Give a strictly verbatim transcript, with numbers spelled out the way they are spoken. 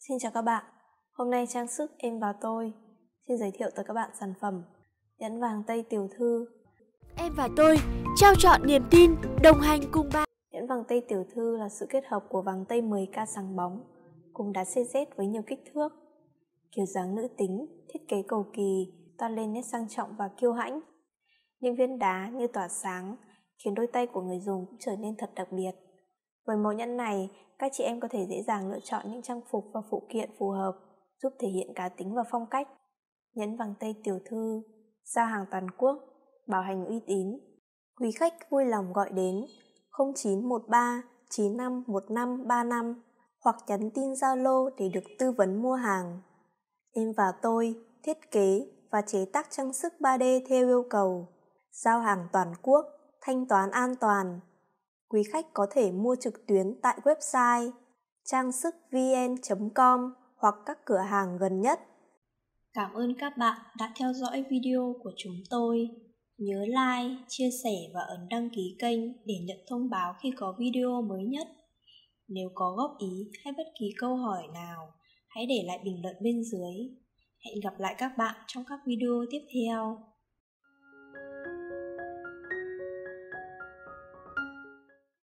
Xin chào các bạn, hôm nay Trang Sức Em và Tôi xin giới thiệu tới các bạn sản phẩm nhẫn vàng Tây Tiểu Thư. Em và Tôi trao trọn niềm tin, đồng hành cùng bạn. Nhẫn vàng Tây Tiểu Thư là sự kết hợp của vàng Tây mười K sáng bóng cùng đá xê dét với nhiều kích thước, kiểu dáng nữ tính, thiết kế cầu kỳ, toan lên nét sang trọng và kiêu hãnh. Những viên đá như tỏa sáng khiến đôi tay của người dùng cũng trở nên thật đặc biệt. Với mẫu nhẫn này, các chị em có thể dễ dàng lựa chọn những trang phục và phụ kiện phù hợp, giúp thể hiện cá tính và phong cách. Nhẫn vàng Tây Tiểu Thư, giao hàng toàn quốc, bảo hành uy tín. Quý khách vui lòng gọi đến không chín một ba chín năm một năm ba năm hoặc nhắn tin Zalo để được tư vấn mua hàng. Em và Tôi thiết kế và chế tác trang sức ba D theo yêu cầu, giao hàng toàn quốc, thanh toán an toàn. Quý khách có thể mua trực tuyến tại website trang sức vn chấm com hoặc các cửa hàng gần nhất. Cảm ơn các bạn đã theo dõi video của chúng tôi. Nhớ like, chia sẻ và ấn đăng ký kênh để nhận thông báo khi có video mới nhất. Nếu có góp ý hay bất kỳ câu hỏi nào, hãy để lại bình luận bên dưới. Hẹn gặp lại các bạn trong các video tiếp theo.